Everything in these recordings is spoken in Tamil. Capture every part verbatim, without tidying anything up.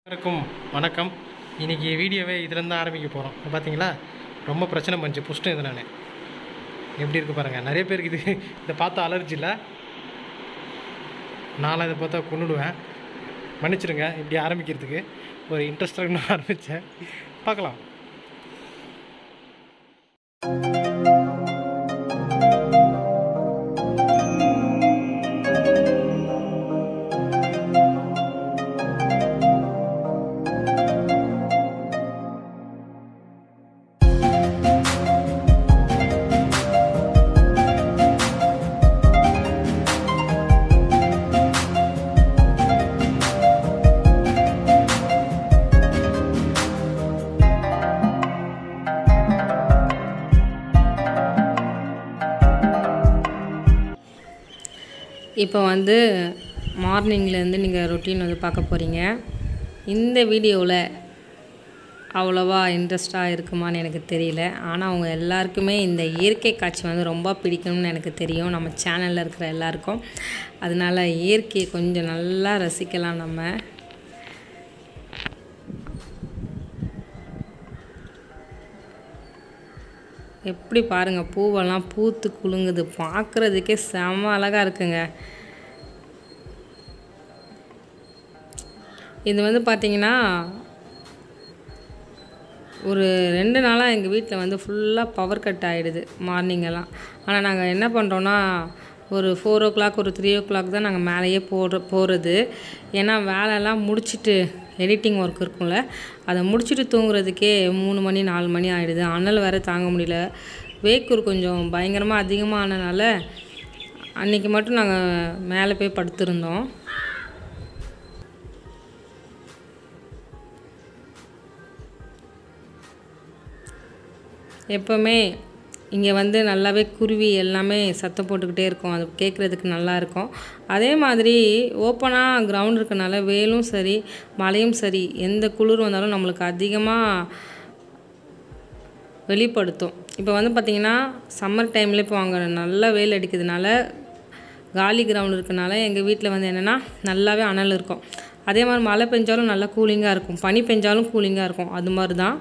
எல்லாருக்கும் வணக்கம். இன்றைக்கி வீடியோவே இதிலேருந்து ஆரம்பிக்க போகிறோம். பார்த்தீங்களா, ரொம்ப பிரச்சனை பண்ணிச்சு புஷ்டம். இது நான் எப்படி இருக்குது பாருங்கள். நிறைய பேருக்கு இது இதை பார்த்தா அலர்ஜி இல்லை. நானும் இதை பார்த்தா கொண்டுடுவேன். மன்னிச்சிடுங்க. இப்படி ஆரம்பிக்கிறதுக்கு ஒரு இன்ட்ரெஸ்டாக நான் ஆரம்பித்தேன். பார்க்கலாம். இப்போ வந்து மார்னிங்லேருந்து நீங்கள் ரொட்டீன் வந்து பார்க்க போகிறீங்க. இந்த வீடியோவில் அவ்வளோவா இன்ட்ரெஸ்டாக இருக்குமான்னு எனக்கு தெரியல. ஆனால் அவங்க எல்லாருக்குமே இந்த இயற்கை காட்சி வந்து ரொம்ப பிடிக்கும்னு எனக்கு தெரியும், நம்ம சேனலில் இருக்கிற எல்லாருக்கும். அதனால் இயற்கையை கொஞ்சம் நல்லா ரசிக்கலாம். நம்ம எப்படி பாருங்கள், பூவெல்லாம் பூத்து குலுங்குது. பார்க்குறதுக்கே செம அழகாக இருக்குங்க. இது வந்து பார்த்திங்கன்னா ஒரு ரெண்டு நாளாக எங்கள் வீட்டில் வந்து ஃபுல்லாக பவர் கட் ஆகிடுது மார்னிங்கெல்லாம். ஆனால் நாங்கள் என்ன பண்ணுறோன்னா, ஒரு ஃபோர் ஓ கிளாக் ஒரு த்ரீ ஓ கிளாக் தான் நாங்கள் மேலேயே போடுற போகிறது ஏன்னா வேலையெல்லாம் முடிச்சுட்டு எடிட்டிங் ஒர்க் இருக்கும்ல, அதை முடிச்சுட்டு தூங்குறதுக்கே மூணு மணி நாலு மணி ஆகிடுது. அனல் வேறு தாங்க முடியல. வேக்கூர் கொஞ்சம் பயங்கரமாக அதிகமானனால அன்றைக்கி மட்டும் நாங்கள் மேலே போய் படுத்திருந்தோம். எப்போவுமே இங்கே வந்து நல்லாவே குருவி எல்லாமே சத்தம் போட்டுக்கிட்டே இருக்கும். அது கேட்குறதுக்கு நல்லாயிருக்கும். அதே மாதிரி ஓப்பனாக கிரவுண்ட் இருக்கனால வெயிலும் சரி மழையும் சரி எந்த குளிர் வந்தாலும் நம்மளுக்கு அதிகமாக வெளிப்படுத்தும். இப்போ வந்து பார்த்திங்கன்னா சம்மர் டைமில் இப்போ அங்கே நல்லா வெயில் அடிக்கிறதுனால காலி கிரவுண்ட் இருக்கனால எங்கள் வீட்டில் வந்து என்னென்னா நல்லாவே அனல் இருக்கும். அதே மாதிரி மழை பெஞ்சாலும் நல்லா கூலிங்காக இருக்கும், பனி பெஞ்சாலும் கூலிங்காக இருக்கும். அது மாதிரி தான்.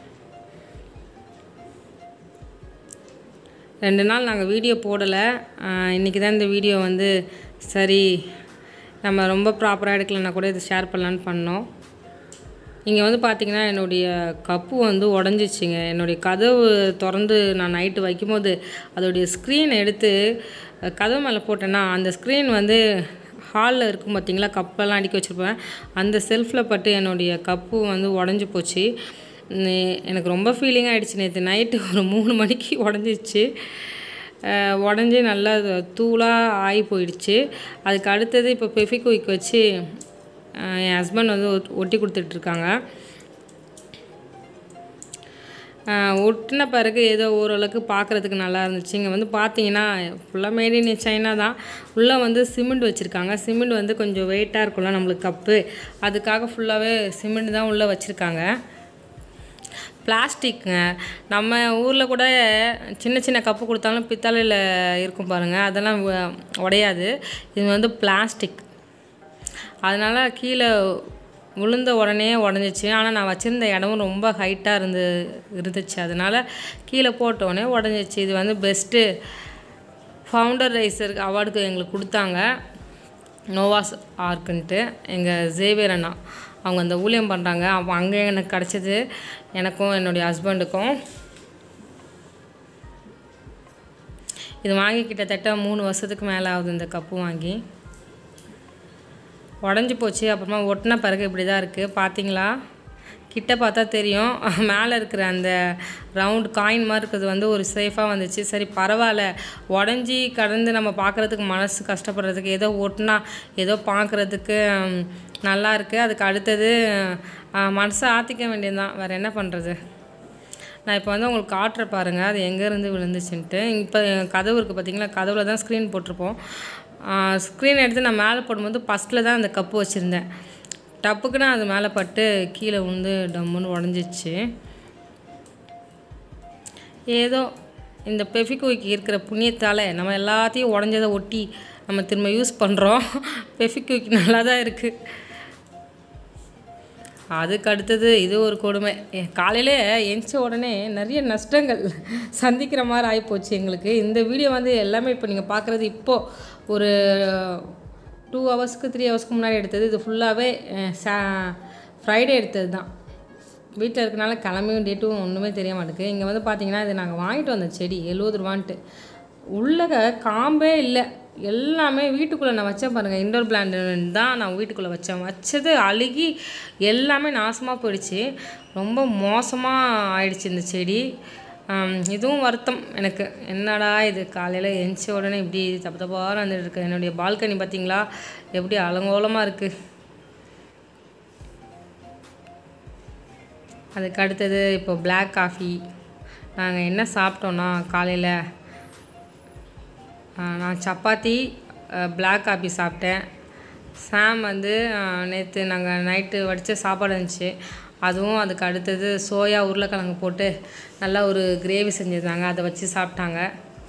ரெண்டு நாள் நாங்கள் வீடியோ போடலை. இன்றைக்கி தான் இந்த வீடியோ வந்து சரி நம்ம ரொம்ப ப்ராப்பராக எடுக்கலைன்னா கூட இதை ஷேர் பண்ணலான்னு பண்ணோம். இங்கே வந்து பார்த்திங்கன்னா என்னுடைய கப்பு வந்து உடஞ்சிச்சிங்க. என்னுடைய கதவு திறந்து நான் நைட்டு வைக்கும்போது அதோடைய ஸ்க்ரீனை எடுத்து கதவு மேலே போட்டேன்னா அந்த ஸ்க்ரீன் வந்து ஹாலில் இருக்கும் பார்த்திங்களா, கப்பெல்லாம் அடுக்கி வச்சுருப்பேன், அந்த செல்ஃபில் பட்டு என்னுடைய கப்பு வந்து உடஞ்சி போச்சு. எனக்கு ரொம்ப ஃபீலிங் ஆகிடுச்சு. நேற்று நைட்டு ஒரு மூணு மணிக்கு உடஞ்சிச்சு. உடஞ்சி நல்லா தூளாக ஆகி போயிடுச்சு. அதுக்கு அடுத்தது இப்போ பெஃபிக்விக் வச்சு என் ஹஸ்பண்ட் வந்து ஒட்டி கொடுத்துட்ருக்காங்க. ஒட்டின பிறகு ஏதோ ஓரளவுக்கு பார்க்குறதுக்கு நல்லா இருந்துச்சு. இங்கே வந்து பார்த்தீங்கன்னா ஃபுல்லாக மேட் இன் சைனா தான். உள்ளே வந்து சிமெண்ட் வச்சுருக்காங்க. சிமெண்ட் வந்து கொஞ்சம் வெயிட்டாக இருக்கும்ல நம்மளுக்கு கப்பு, அதுக்காக ஃபுல்லாகவே சிமெண்ட் தான் உள்ளே வச்சுருக்காங்க. பிளாஸ்டிக்குங்க. நம்ம ஊரில் கூட சின்ன சின்ன கப்பு கொடுத்தாலும் பித்தளையில் இருக்கும் பாருங்கள், அதெல்லாம் உடையாது. இது வந்து பிளாஸ்டிக். அதனால் கீழே விழுந்த உடனே உடஞ்சிச்சு. ஆனால் நான் வச்சுருந்த இடமும் ரொம்ப ஹைட்டாக இருந்து இருந்துச்சு அதனால் கீழே போட்டோடனே உடஞ்சிச்சு. இது வந்து பெஸ்ட்டு ஃபவுண்டர் ரைசர் அவார்டுக்கு எங்களுக்கு கொடுத்தாங்க, நோவாஸ் ஆர்க்குன்ட்டு. எங்கள் ஜேவியர் அண்ணா அவங்க அந்த ஊழியம் பண்ணுறாங்க. அப்போ அங்கே எனக்கு கிடச்சிது, எனக்கும் என்னுடைய ஹஸ்பண்டுக்கும். இது வாங்கி கிட்டத்தட்ட மூணு வருஷத்துக்கு மேலே ஆகுது இந்த கப்பு வாங்கி. உடஞ்சி போச்சு. அப்புறமா ஒட்டின பிறகு இப்படி தான் இருக்குது. பார்த்தீங்களா, கிட்ட பார்த்தா தெரியும். மேலே இருக்கிற அந்த ரவுண்டு காயின் மாதிரி இருக்கிறது வந்து ஒரு சேஃபாக வந்துச்சு. சரி பரவாயில்ல, உடஞ்சி கடந்து நம்ம பார்க்குறதுக்கு மனசு கஷ்டப்படுறதுக்கு ஏதோ ஒட்டினா ஏதோ பார்க்குறதுக்கு நல்லா இருக்குது. அதுக்கு அடுத்தது மனசை ஆற்றிக்க வேண்டியது தான், வேறு என்ன பண்ணுறது. நான் இப்போ வந்து உங்களுக்கு காட்டுற பாருங்கள் அது எங்கேருந்து விழுந்துச்சுன்ட்டு. இப்போ கதவு இருக்குது பார்த்திங்களா, கதவில் தான் ஸ்க்ரீன் போட்டிருப்போம். ஸ்க்ரீன் எடுத்து நான் மேலே போடும்போது ஃபஸ்ட்டில் தான் அந்த கப்பு வச்சுருந்தேன். டப்புக்குன்னு அது மேலே பட்டு கீழே விழுந்து டம்முன்னு உடஞ்சிச்சு. ஏதோ இந்த பெஃபிக்விக் இருக்கிற புண்ணியத்தால் நம்ம எல்லாத்தையும் உடஞ்சதை ஒட்டி நம்ம திரும்ப யூஸ் பண்ணுறோம். பெஃபிக்விக் நல்லா தான் இருக்குது. அதுக்கு அடுத்தது இது ஒரு கொடுமை. காலையில் எந்திச்ச உடனே நிறைய நஷ்டங்கள் சந்திக்கிற மாதிரி ஆகிப்போச்சு எங்களுக்கு. இந்த வீடியோ வந்து எல்லாமே இப்போ நீங்கள் பார்க்குறது இப்போது ஒரு டூ ஹவர்ஸ்க்கு த்ரீ ஹவர்ஸ்க்கு முன்னாடி எடுத்தது. இது ஃபுல்லாகவே சா ஃப்ரைடே எடுத்தது தான். வீட்டில் இருக்கனால கிளம்பியும் டேட்டும் ஒன்றுமே தெரிய மாட்டேங்குது. இங்கே வந்து பார்த்திங்கன்னா இது நாங்கள் வாங்கிட்டு வந்த செடி எழுபது ரூபான்ட்டு உள்ளக காம்பே இல்லை. எல்லாமே வீட்டுக்குள்ளே நான் வச்சேன் பாருங்கள், இண்டோர் பிளான்ட் தான் நான் வீட்டுக்குள்ளே வச்சேன். வச்சது அழுகி எல்லாமே நாசமாக போயிடுச்சு. ரொம்ப மோசமாக ஆயிடுச்சு இந்த செடி. இதுவும் வருத்தம் எனக்கு. என்னடா இது காலையில் எந்திச்ச உடனே இப்படி தப்பு தப்பாக வந்துட்டு இருக்கு. என்னுடைய பால்கனி பார்த்திங்களா எப்படி அலங்கோலமாக இருக்குது. அதுக்கு அடுத்தது இப்போ பிளாக் காஃபி. நாங்கள் என்ன சாப்பிட்டோன்னா காலையில் நான் சப்பாத்தி பிளாக் காஃபி சாப்பிட்டேன். சாம் வந்து நேற்று நாங்கள் நைட்டு வடித்த சாப்பாடு இருந்துச்சு, அதுவும் அதுக்கு அடுத்தது சோயா உருளைக்கிழங்கு போட்டு நல்லா ஒரு கிரேவி செஞ்சுருந்தாங்க, அதை வச்சு சாப்பிட்டாங்க.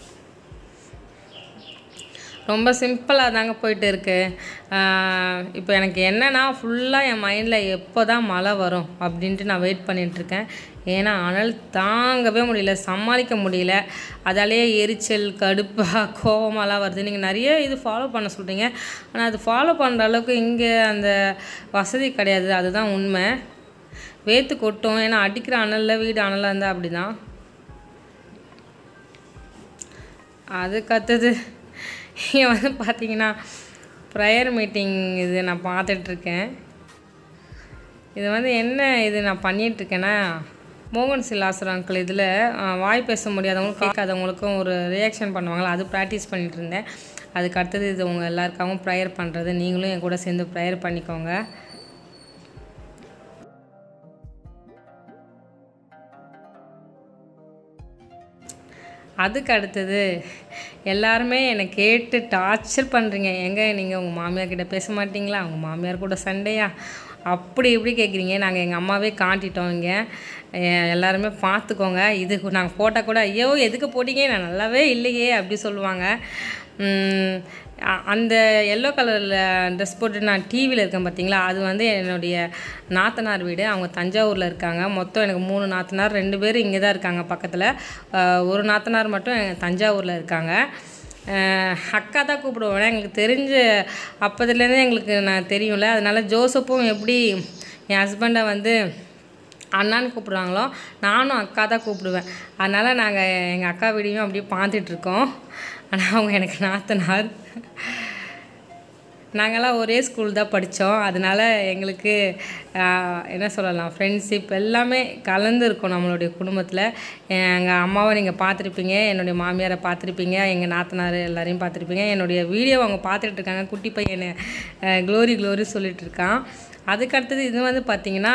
ரொம்ப சிம்பிளாக தாங்க போயிட்டு இருக்கு. இப்போ எனக்கு என்னென்னா ஃபுல்லாக என் மைண்டில் எப்போ தான் மழை வரும் அப்படின்ட்டு நான் வெயிட் பண்ணிகிட்ருக்கேன். ஏன்னா அனல் தாங்கவே முடியல, சமாளிக்க முடியல. அதாலேயே எரிச்சல் கடுப்பாக கோவமாலாம் வருது. நீங்கள் நிறைய இது ஃபாலோ பண்ண சொல்கிறீங்க, ஆனால் அது ஃபாலோ பண்ணுற அளவுக்கு இங்கே அந்த வசதி கிடையாது. அதுதான் உண்மை. வேத்து கொட்டும். ஏன்னா அடிக்கிற அனலில் வீடு அனலாக இருந்தால் அப்படி தான். அதுக்கடுத்தது இங்கே வந்து பார்த்திங்கன்னா ப்ரேயர் மீட்டிங் இது நான் பார்த்துட்ருக்கேன். இது வந்து என்ன இது நான் பண்ணிகிட்ருக்கேன்னா, மோகன் சிலாசர் அங்கிள் இதில் வாய் பேச முடியாதவங்களும் கேட்காதவங்களுக்கும் ஒரு ரியாக்ஷன் பண்ணுவாங்களா, அது ப்ராக்டிஸ் பண்ணிகிட்டு இருந்தேன். அதுக்கு அடுத்தது இது உங்கள் எல்லாருக்காகவும் ப்ரேயர் பண்ணுறது. நீங்களும் என் கூட சேர்ந்து ப்ரேயர் பண்ணிக்கோங்க. அதுக்கு அடுத்தது எல்லாருமே என்னை கேட்டு டார்ச்சர் பண்ணுறீங்க. எங்கே நீங்கள் உங்கள் மாமியார் கிட்டே பேச மாட்டிங்களா, உங்கள் மாமியார் கூட சண்டையா, அப்படி இப்படி கேட்குறீங்க. நாங்கள் எங்கள் அம்மாவே காட்டிட்டோம். இங்கே எல்லாருமே பார்த்துக்கோங்க. இது நாங்கள் போட்டால் கூட ஐயோ எதுக்கு போட்டிங்க, நான் நல்லாவே இல்லையே அப்படி சொல்லுவாங்க. அந்த எல்லோ கலரில் ட்ரெஸ் போட்டு நான் டிவியில் இருக்கேன் பார்த்தீங்களா, அது வந்து என்னுடைய நாத்தனார் வீடு. அவங்க தஞ்சாவூரில் இருக்காங்க. மொத்தம் எனக்கு மூணு நாத்தனார், ரெண்டு பேர் இங்கே தான் இருக்காங்க பக்கத்தில். ஒரு நாத்தனார் மட்டும் தஞ்சாவூரில் இருக்காங்க. அக்கா தான் கூப்பிடுவேன். எங்களுக்கு தெரிஞ்ச அப்போதுலேருந்தே எங்களுக்கு நான் தெரியும்ல. அதனால் ஜோசப்பும் எப்படி என் ஹஸ்பண்டை வந்து அண்ணான்னு கூப்பிடுவாங்களோ, நானும் அக்கா தான் கூப்பிடுவேன். அதனால் நாங்கள் எங்கள் அக்கா வீடியும் அப்படியே பார்த்துட்ருக்கோம். ஆனால் அவங்க எனக்கு நாத்தனார். நாங்கள்லாம் ஒரே ஸ்கூல் தான் படித்தோம். அதனால் எங்களுக்கு என்ன சொல்லலாம், ஃப்ரெண்ட்ஷிப் எல்லாமே கலந்துருக்கும் நம்மளுடைய குடும்பத்தில். எங்கள் அம்மாவை நீங்கள் பார்த்துருப்பீங்க, என்னுடைய மாமியாரை பார்த்துருப்பீங்க, எங்கள் நாத்தனார் எல்லாரையும் பார்த்துருப்பீங்க. என்னுடைய வீடியோ அவங்க பார்த்துட்ருக்காங்க. குட்டி பையனை க்ளோரி க்ளோரி சொல்லிகிட்ருக்கான். அதுக்கடுத்தது இது வந்து பார்த்திங்கன்னா,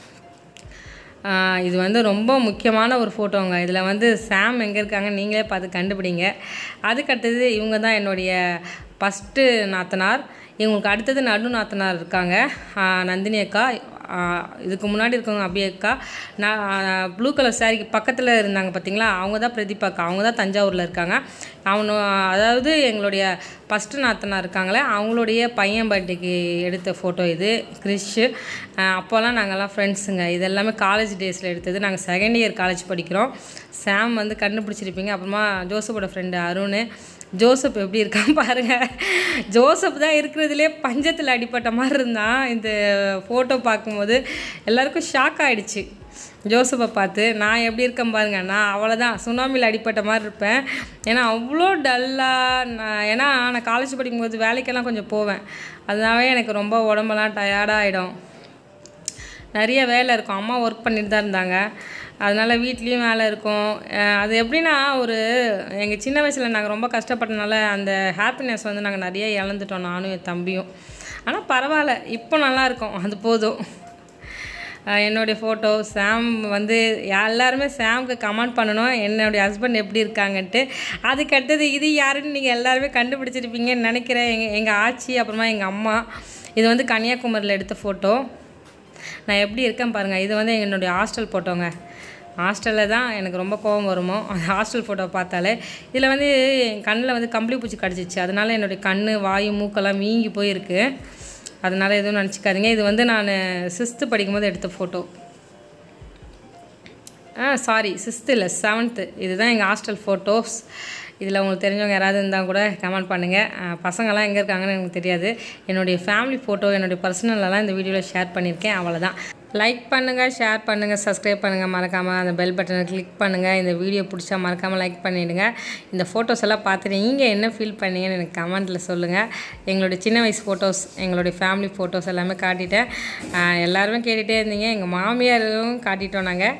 இது வந்து ரொம்ப முக்கியமான ஒரு ஃபோட்டோங்க. இதில் வந்து சாம் எங்கே இருக்காங்க நீங்களே பார்த்து கண்டுபிடிங்க. அதுக்கடுத்தது இவங்க தான் என்னுடைய ஃபஸ்ட்டு நாத்தனார். இவங்களுக்கு அடுத்தது நடு நாத்தனார் இருக்காங்க, நந்தினி அக்கா. இதுக்கு முன்னாடி இருக்கவங்க அபி அக்கா. நான் ப்ளூ கலர் சாரிக்கு பக்கத்தில் இருந்தாங்க பார்த்தீங்களா, அவங்க தான் பிரதீபா அக்கா. அவங்க தான் தஞ்சாவூரில் இருக்காங்க. அவனு அதாவது எங்களுடைய ஃபஸ்ட்டு நாத்தனார் இருக்காங்களே, அவங்களுடைய பையன் பர்த்டேக்கு எடுத்த ஃபோட்டோ இது, கிறிஷு. அப்போல்லாம் நாங்கள்லாம் ஃப்ரெண்ட்ஸுங்க. இது எல்லாமே காலேஜ் டேஸில் எடுத்தது. நாங்கள் செகண்ட் இயர் காலேஜ் படிக்கிறோம். சாம் வந்து கண்டுபிடிச்சிருப்பீங்க. அப்புறமா ஜோசப்போட ஃப்ரெண்டு அருண். ஜோசப் எப்படி இருக்கான் பாருங்கள். ஜோசப் தான் இருக்கிறதுலே பஞ்சத்தில் அடிப்பட்ட மாதிரி இருந்தான். இந்த ஃபோட்டோ பார்க்கும்போது எல்லாருக்கும் ஷாக் ஆகிடுச்சு ஜோசப்பை பார்த்து. நான் எப்படி இருக்கேன் பாருங்கள், நான் அவ்வளோதான் சுனாமியில் அடிப்பட்ட மாதிரி இருப்பேன். ஏன்னா அவ்வளோ டல்லாக நான், ஏன்னா நான் காலேஜ் படிக்கும்போது வேலைக்கெல்லாம் கொஞ்சம் போவேன். அதனாலே எனக்கு ரொம்ப உடம்பெல்லாம் டயர்டாக ஆகிடும். நிறைய வேலை இருக்கும். அம்மா ஒர்க் பண்ணிட்டு தான் இருந்தாங்க. அதனால் வீட்லேயும் வேலை இருக்கும். அது எப்படின்னா, ஒரு எங்கள் சின்ன வயசில் நாங்கள் ரொம்ப கஷ்டப்பட்டனால அந்த ஹாப்பினஸ் வந்து நாங்கள் நிறைய இழந்துட்டோம், நானும் என் தம்பியும். ஆனால் பரவாயில்ல, இப்போ நல்லாயிருக்கும், அது போதும். என்னுடைய ஃபோட்டோ சாம் வந்து எல்லாருமே சாமுக்கு கமெண்ட் பண்ணணும் என்னுடைய ஹஸ்பண்ட் எப்படி இருக்காங்கன்ட்டு. அதுக்கடுத்தது இது யாருன்னு நீங்கள் எல்லாருமே கண்டுபிடிச்சிருப்பீங்கன்னு நினைக்கிறேன். எங்கள் எங்கள் ஆச்சி, அப்புறமா எங்கள் அம்மா. இது வந்து கன்னியாகுமரியில் எடுத்த ஃபோட்டோ. நான் எப்படி இருக்கேன் பாருங்கள். இது வந்து என்னுடைய ஹாஸ்டல் ஃபோட்டோங்க. ஹாஸ்டலில் தான் எனக்கு ரொம்ப கோபம் வருமோ அந்த ஹாஸ்டல் ஃபோட்டோ பார்த்தாலே. இதில் வந்து என் கண்ணில் வந்து கம்பளி பூச்சி கடிச்சிச்சு. அதனால் என்னுடைய கண், வாயு, மூக்கெல்லாம் வீங்கி போயிருக்கு. அதனால் எதுவும் நினச்சிக்காதீங்க. இது வந்து நான் சிக்ஸ்த்து படிக்கும்போது எடுத்த ஃபோட்டோ. ஆ சாரி சிக்ஸ்த்து இல்லை செவன்த்து. இதுதான் எங்கள் ஹாஸ்டல் ஃபோட்டோஸ். இதில் உங்களுக்கு தெரிஞ்சவங்க யாராவது இருந்தால் கூட கமெண்ட் பண்ணுங்கள். பசங்கள்லாம் எங்கே இருக்காங்கன்னு எனக்கு தெரியாது. என்னுடைய ஃபேமிலி ஃபோட்டோ என்னுடைய பர்சனலெல்லாம் இந்த வீடியோவில் ஷேர் பண்ணியிருக்கேன். அவ்வளோதான். லைக் பண்ணுங்கள், ஷேர் பண்ணுங்கள், சப்ஸ்கிரைப் பண்ணுங்கள், மறக்காமல் அந்த பெல் பட்டனை கிளிக் பண்ணுங்கள். இந்த வீடியோ பிடிச்சா மறக்காமல் லைக் பண்ணிவிடுங்க. இந்த ஃபோட்டோஸ் எல்லாம் பார்த்துட்டு நீங்கள் என்ன ஃபீல் பண்ணீங்கன்னு எனக்கு கமெண்ட்டில் சொல்லுங்கள். எங்களுடைய சின்ன வயசு ஃபோட்டோஸ், எங்களுடைய ஃபேமிலி ஃபோட்டோஸ் எல்லாமே காட்டிட்டேன். எல்லாருமே கேட்டுகிட்டே இருந்தீங்க. எங்கள் மாமியாரும் காட்டிட்டோம் நாங்கள்.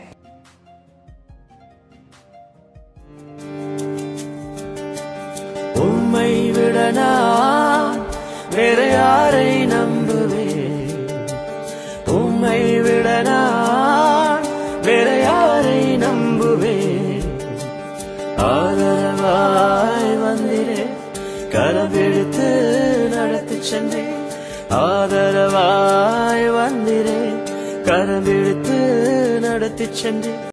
உம்மை விட நான் வேற யாரை நம்புவேன்? உம்மை விட நான் வேற யாரை நம்புவேன்? ஆதரவாய் வந்திரே, கரவெடுத்து நடத்தி சென்றேன். ஆதரவாய் வந்திரே, கரவெடுத்து நடத்தி சென்றேன்.